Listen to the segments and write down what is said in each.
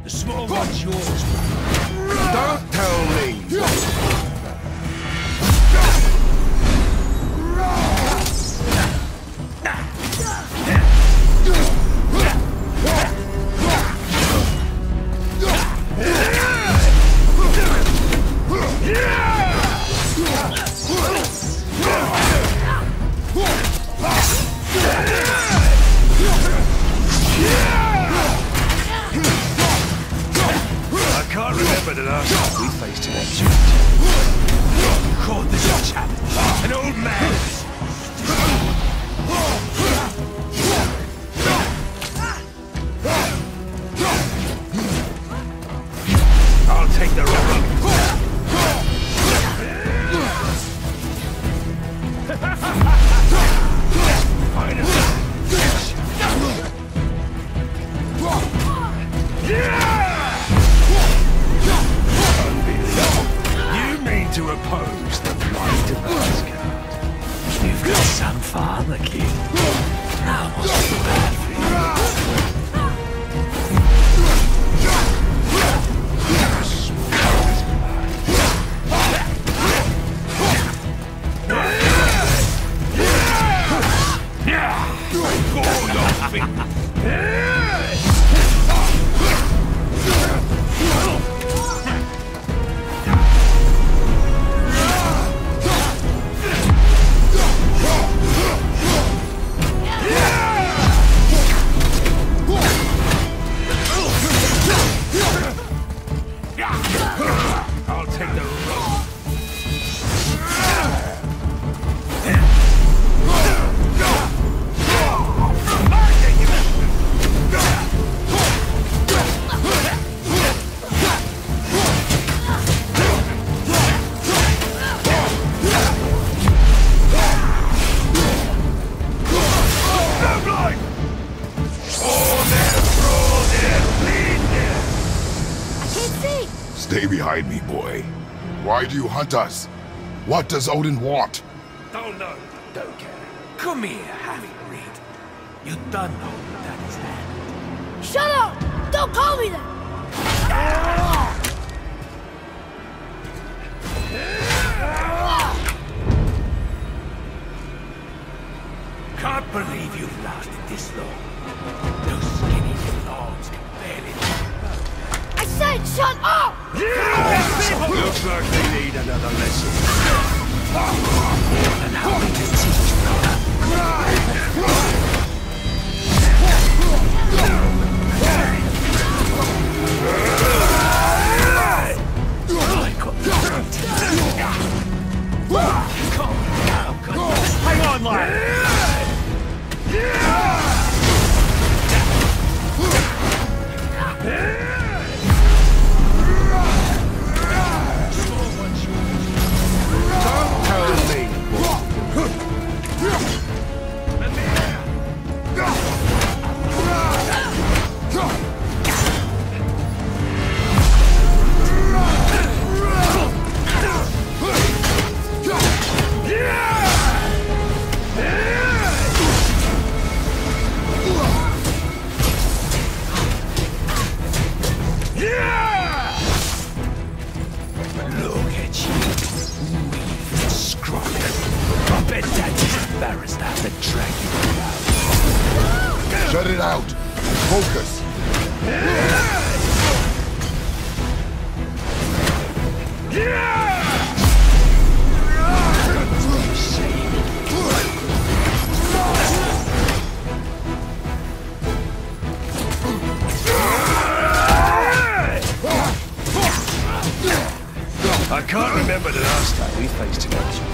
The small one's yours. Don't tell me! I can't remember the last time we faced an agent. Called this a challenge. An old man. I'll take the rock. To oppose the might of Asgard. You've got some father, kid. Now what's too bad for I'll take the rope. Stay behind me, boy. Why do you hunt us? What does Odin want? Don't know, don't care. Come here, half-breed. You done know that is hand. Shut up! Don't call me that! Can't believe you've lasted this long. Those skinny lords can barely... I said shut up! Looks like they need another lesson. And how we can teach brother. Hang on, lad! Shut it out! Focus! I can't remember the last time we faced an agent.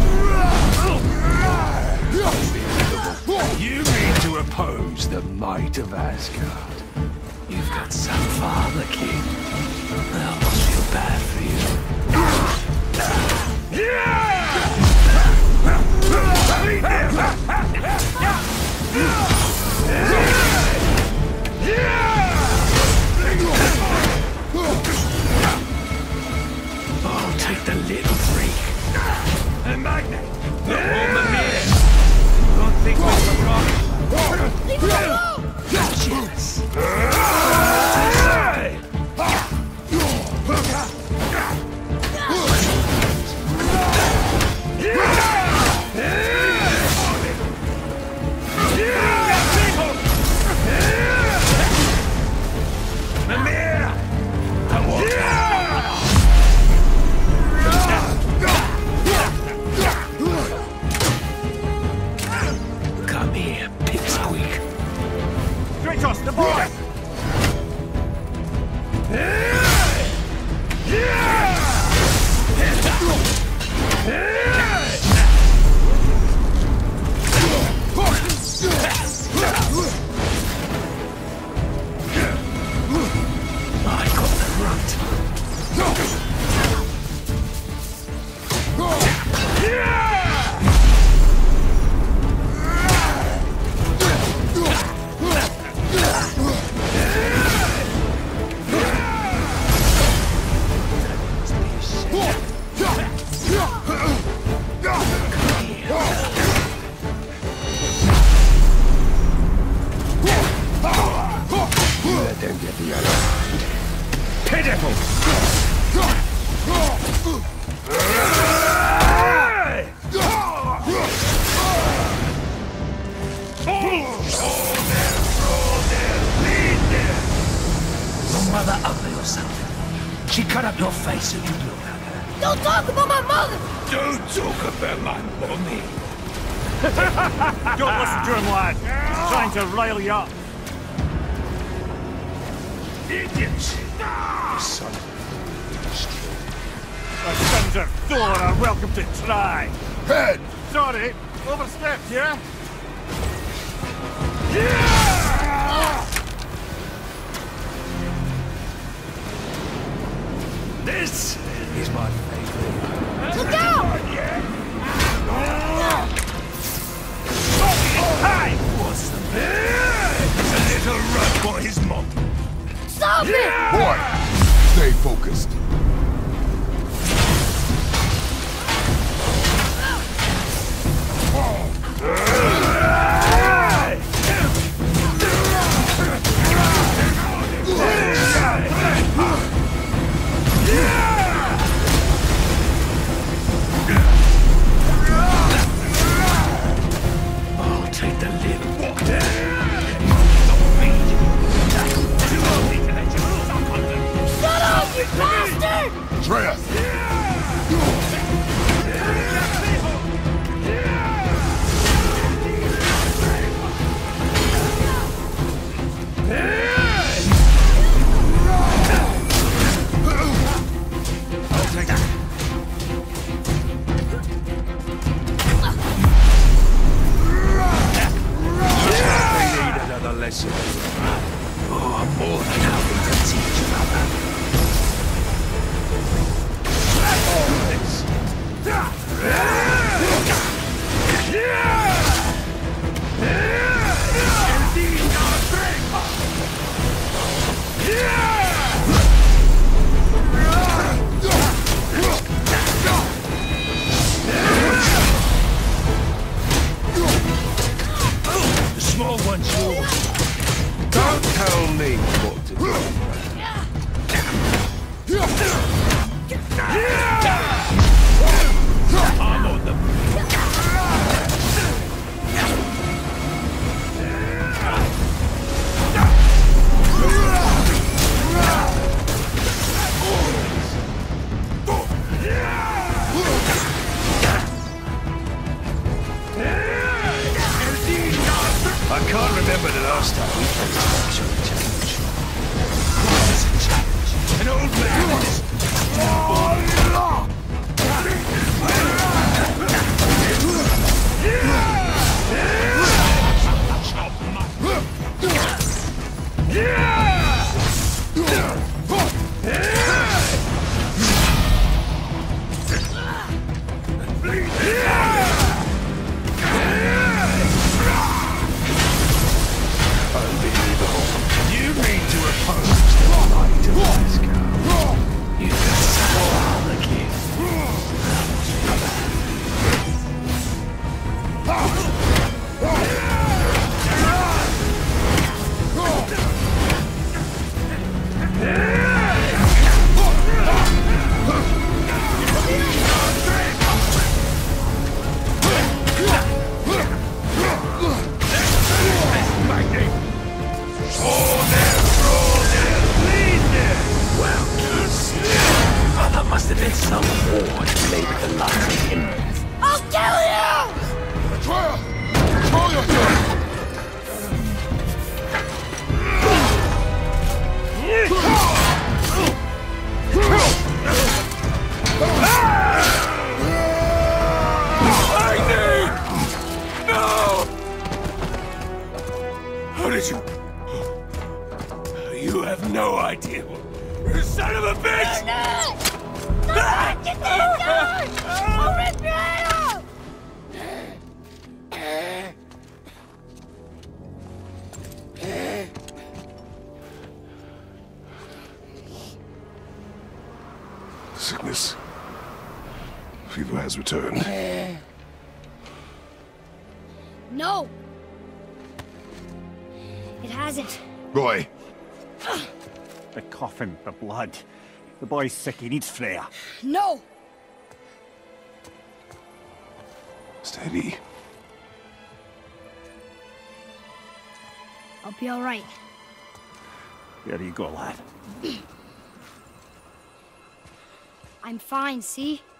You mean to oppose the might take the little freak. Hey, Magnate! No woman here! Don't think we're forgotten. Leave me alone! Cheers! Come here, pipsqueak. Kratos, the boy! I got the runt. Let them get the other. Pitiful! Your mother ugly or something. She cut up your face so you'd look at her. Don't talk about my mother! Don't talk about my mommy. Don't listen to him, lad. He's trying to rile you up. Idiots! Son of The sons of Thor are welcome to try. Head! Sorry, overstepped, yeah? This is my favorite. Look out! Hey! What's the It's a little run for his mom. Stop it! Boy, stay focused. I'll take the little walk. Shut up, you bastard! Atreus! Lesson. Oh, I'm more than happy to teach you, brother. The small one's yours. Don't tell me what to do. I'm on the I can't remember the last time we faced an actual challenge. What is a challenge? An old man and his Unbelievable. of a bitch! Get the gun! I'll rip your head off! Sickness. Fever has returned. No! It hasn't. Roy, The coffin, the blood. The boy's sick, he needs Freya. No! steady. I'll be alright. There you go, lad. I'm fine, see?